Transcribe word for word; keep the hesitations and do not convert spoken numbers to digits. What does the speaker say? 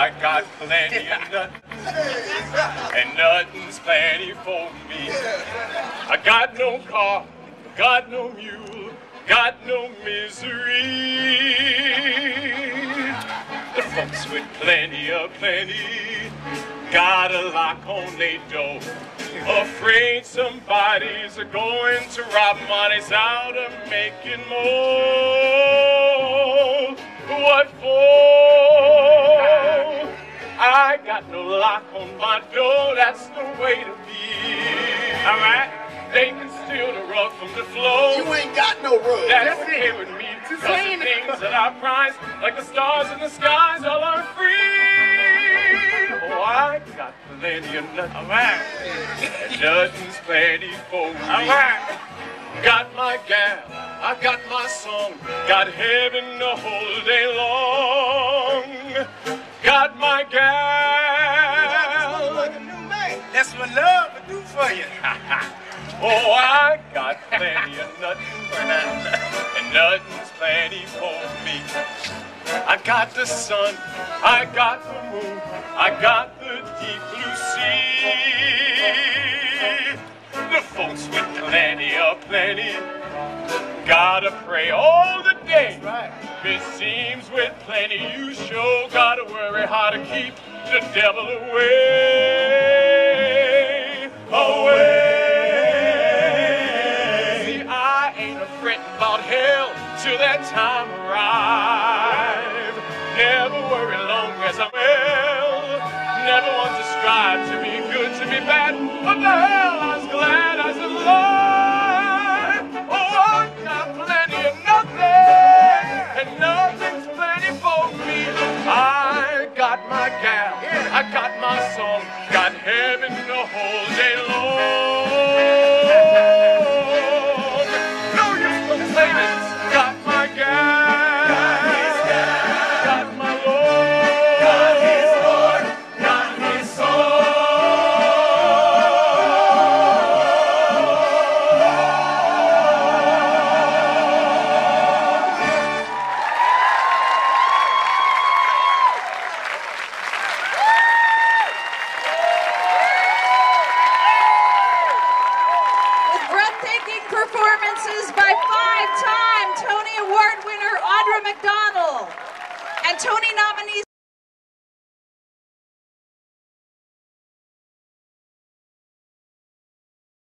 I got plenty of nothing, and nothing's plenty for me. I got no car, got no mule, got no misery. The folks with plenty of plenty got a lock on their door, afraid somebody's going to rob money's out of making more. What for? I got no lock on my door, that's the way to be. All right? They can steal the rug from the floor. You ain't got no rug. That's okay with me. Cause the things that I prize, like the stars in the skies, all are free. Oh, I got plenty of nothing. All right. And nothing's plenty for me. All right. Got my gal, I got my song, got heaven the whole day long. Got my gal. Like a new man. That's what love will do for you. Oh, I got plenty of nothing, and nothing's plenty for me. I got the sun, I got the moon, I got the deep blue sea. The folks with plenty of plenty gotta pray all the day. Right. It seems with plenty you sure gotta worry how to keep the devil away. Away. See, I ain't a fretting about hell till that time arrive. Never worry long as I'm well. Never want to strive to be good, to be bad. What the hell? I was glad I was alive. Oh, I got plenty of nothing, and nothing's plenty for me. I got my gal, I got my song, got heaven the whole day long. No use complaining, got my gal, got my Lord, got his Lord, got his soul. Performances by five-time Tony Award winner Audra McDonald and Tony nominees